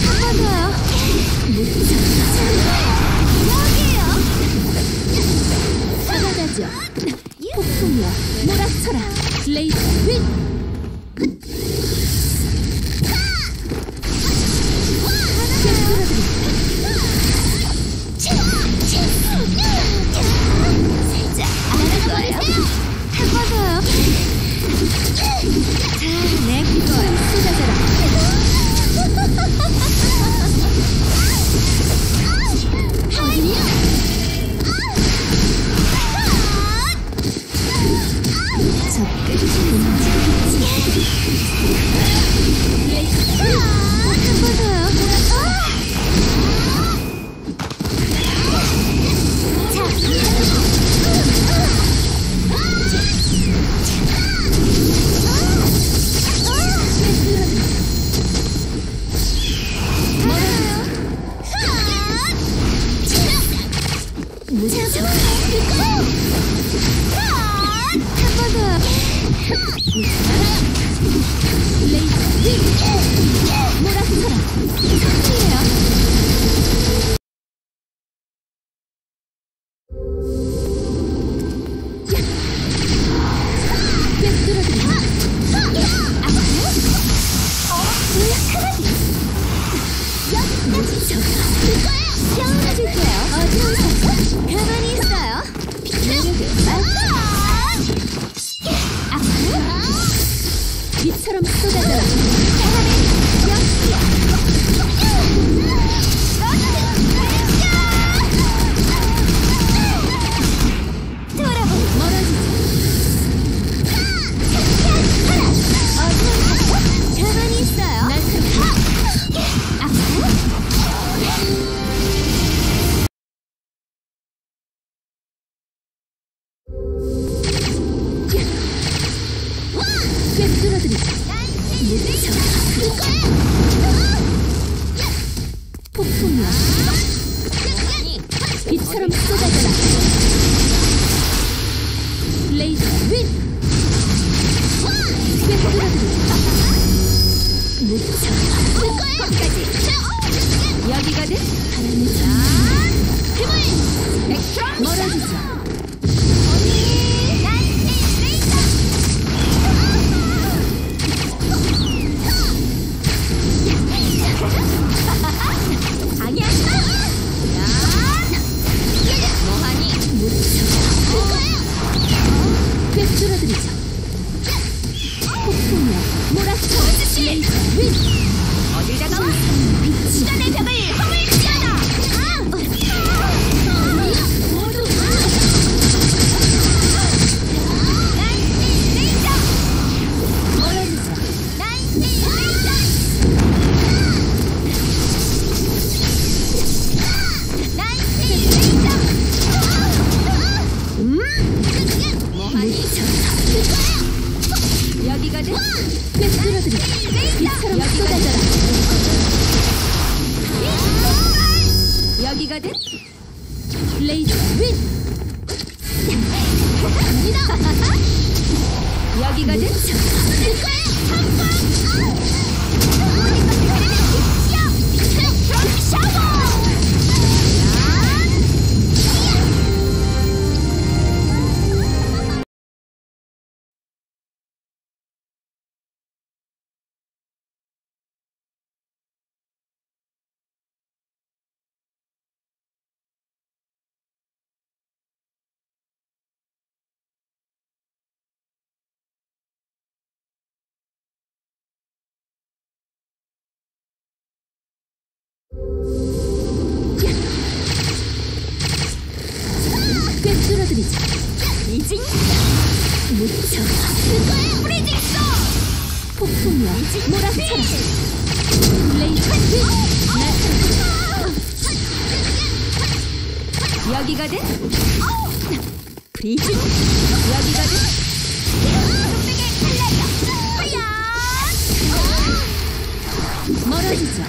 폭풍이여 몰아쳐라. 레이저 윈. 내 기도에 쏟아져라. 빛처럼 쏟아져라. 가만히 있어요. 폭풍이야. 빛처럼 쏟아져라. 레이저 윈. 여기거든. 멀어지자. 꿰뚫어드리자. 폭풍이야. 몰아쳐. 윈. 어딜 다가와. 시간의 벽을 허물지어라. 여기거든. 꿰뚫어드리자. 빛처럼 쏟아져라. 여기거든. 레이저 윈. 여기거든. 꿰뚫어드리자. 이징 묻혀. 폭풍이야. 몰아쳐라. 레이저 윈. 여기거든. 브리징. 여기거든. 멀어지자.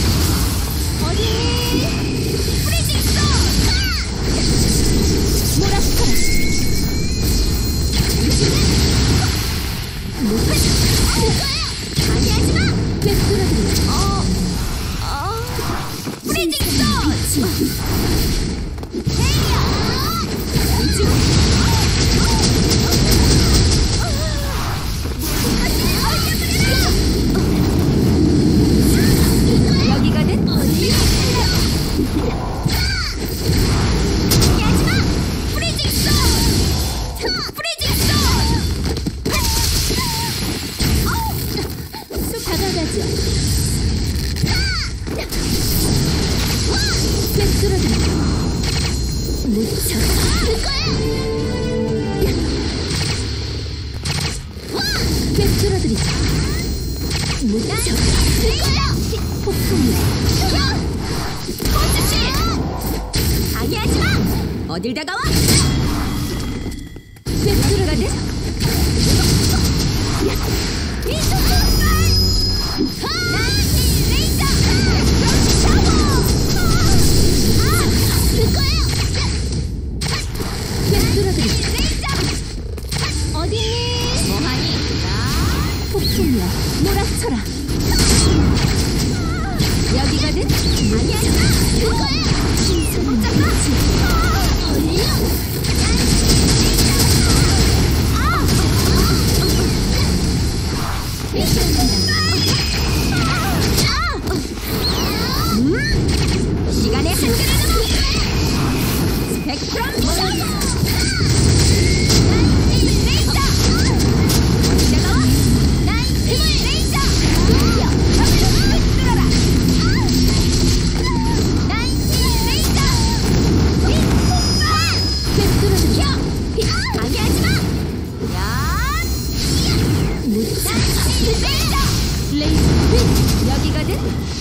몰아쳐라. 꿰뚫어드리자. 묻혀 거야. 꿰뚫어드리자. 묻혀 거야. 폭풍이야. 호수씨! 방해하지마! 어딜 다가와? 꿰뚫어가네. 어딨니? 뭐하니? 폭풍이야. 몰아쳐라. 여기거든? 아니야. 그거야. 신선한 빛이. 시간의 한계를 넘어. 스펙트럼 셔터. 여기거든?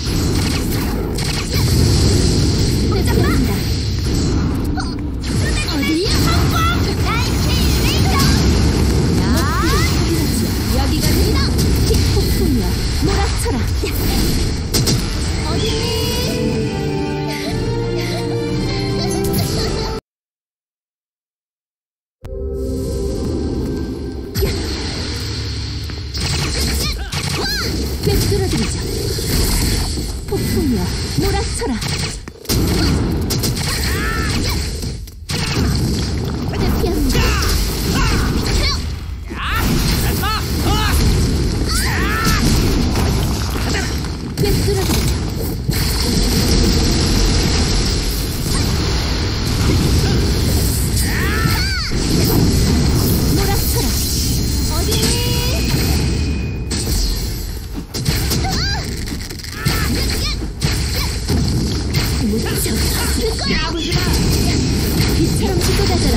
어디야? 여기거든? 폭풍이야. 몰아쳐라. 어디니? 꿰뚫어드리자. 폭풍이야. 몰아쳐라. 대피합니다. 꿰뚫어드리자. 몰아쳐라. 어디니? 빛처럼 쏟아져라.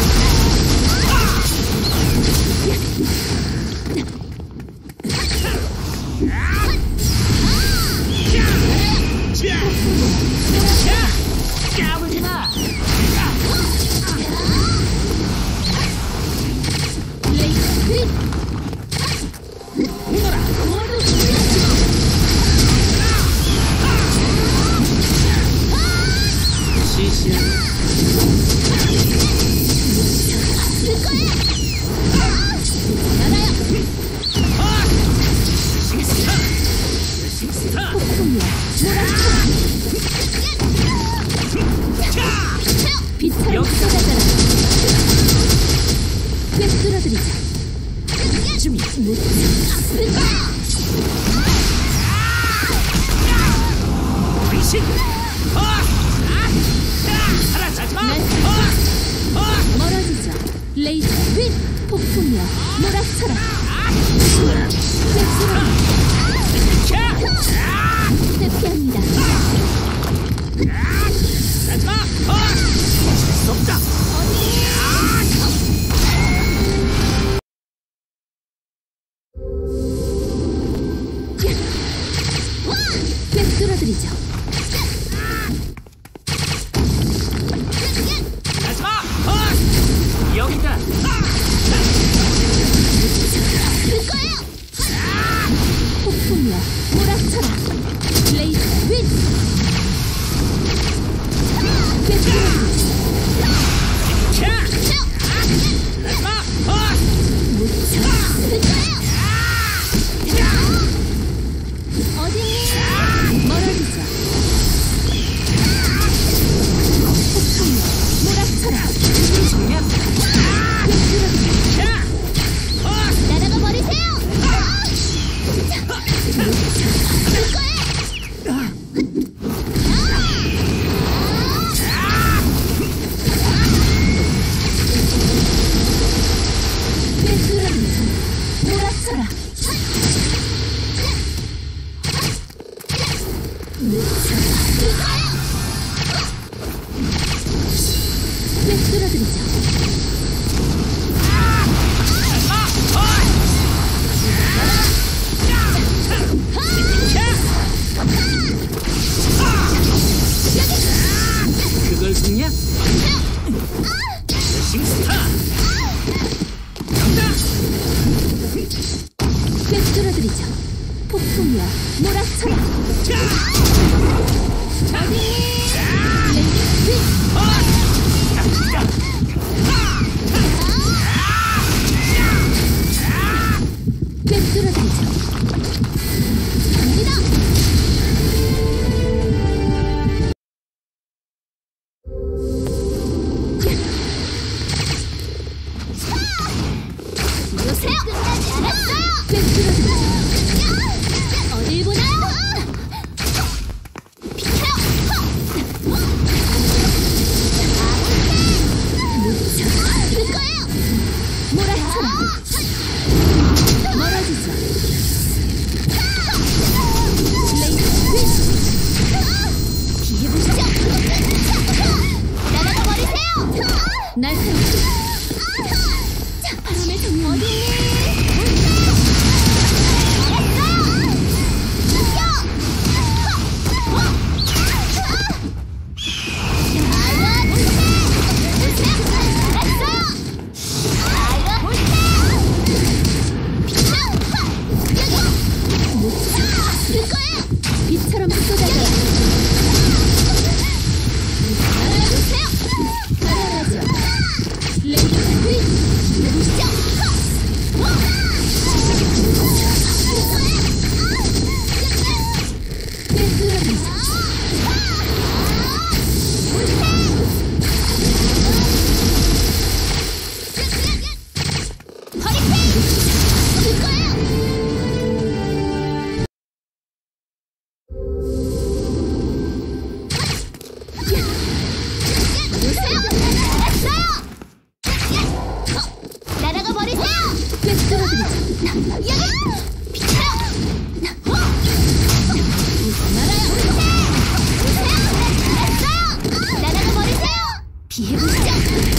빛처럼 쏟아져라. 꿰뚫어드리자. 멀어지자. 레이저 윗! 폭풍이야. 몰아쳐라. 대피합니다. 꿰뚫어드리죠. 여기다. 폭풍이야. 몰아쳐라. 레이저 윗! 꿰뚫어드리죠. 어디니? 멀어지자. 폭풍이야. 몰아쳐라. 날아가 버리세요. 몰아쳐라. 꿰뚫어드리죠. 그걸 속냐? 싱스타! 간다! 꿰뚫어드리죠. 폭풍이여 몰아쳐라. 어딨니? 꿰뚫어드리죠. 갑니다. 보세요. 끝나지 않았어요. 꿰뚫어드리죠. 어딜 보나요? 비켜요. 무척 될 거예요. 몰아쳐라. 멀어지죠. 비해보시죠. 날아가 버리세요. 날카롭게. 바람의 성 어딨니? 빛처럼 쏟아져요. 날아보세요. 날아가죠. 레이저 스위치. 해보시죠. 꿰뚫어드리죠. 허리케인! 줄 거예요. 날아가 버리세요. 꿰뚫어드리죠. 여기 비켜요. 날아요. 날아가 버리세요. 비해보시죠.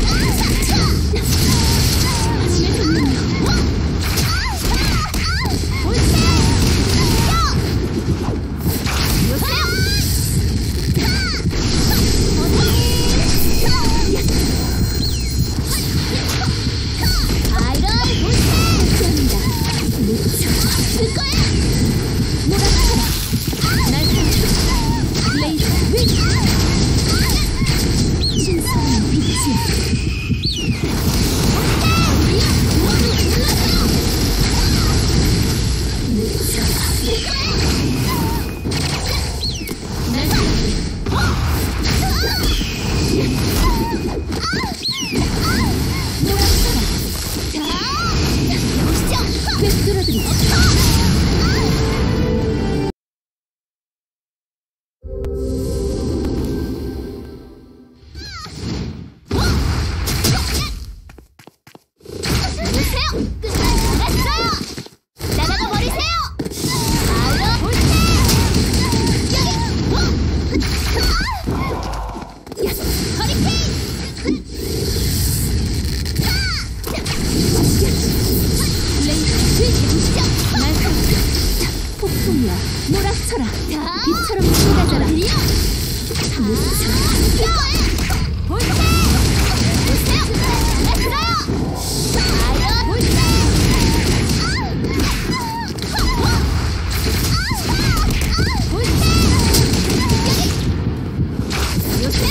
폭풍이야 몰아쳐라. 빛처럼 쏟아져라.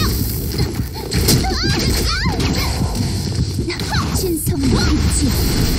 신성한 빛이야.